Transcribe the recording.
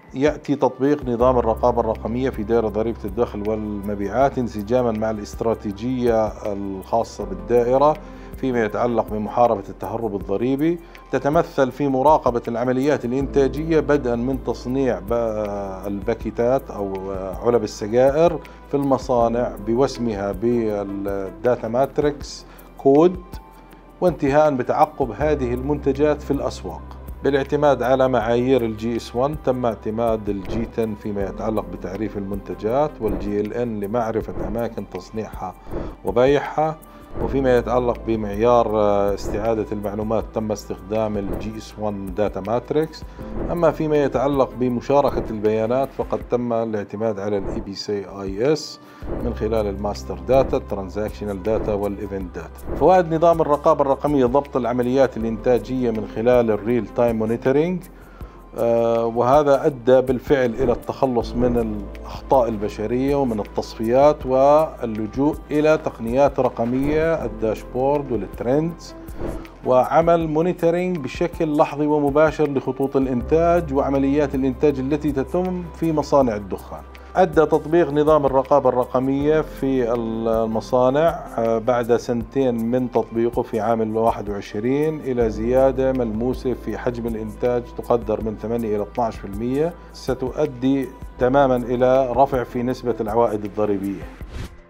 يأتي تطبيق نظام الرقابة الرقمية في دائرة ضريبة الدخل والمبيعات انسجاما مع الاستراتيجية الخاصة بالدائرة فيما يتعلق بمحاربة التهرب الضريبي، تتمثل في مراقبة العمليات الإنتاجية بدءا من تصنيع الباكيتات أو علب السجائر في المصانع بوسمها بالداتا ماتريكس كود، وانتهاء بتعقب هذه المنتجات في الأسواق. بالاعتماد على معايير الجي اس 1 تم اعتماد الجي 10 فيما يتعلق بتعريف المنتجات، والجي ال ان لمعرفة أماكن تصنيعها وبيعها. وفيما يتعلق بمعيار استعادة المعلومات تم استخدام الجي اس 1 داتا ماتريكس. أما فيما يتعلق بمشاركة البيانات فقد تم الاعتماد على الاي بي سي اي اس من خلال الماستر داتا، الترانزاكشنال داتا والإيفنت داتا. فوائد نظام الرقابة الرقمية: ضبط العمليات الإنتاجية من خلال الريل تايم مونيتورينج، وهذا أدى بالفعل إلى التخلص من الأخطاء البشرية ومن التصفيات واللجوء إلى تقنيات رقمية، الداشبورد والترندز، وعمل مونيتورينج بشكل لحظي ومباشر لخطوط الإنتاج وعمليات الإنتاج التي تتم في مصانع الدخان. أدى تطبيق نظام الرقابة الرقمية في المصانع بعد سنتين من تطبيقه في عام 21 إلى زيادة ملموسة في حجم الإنتاج تقدر من 8 إلى 12%، ستؤدي تماما إلى رفع في نسبة العوائد الضريبية.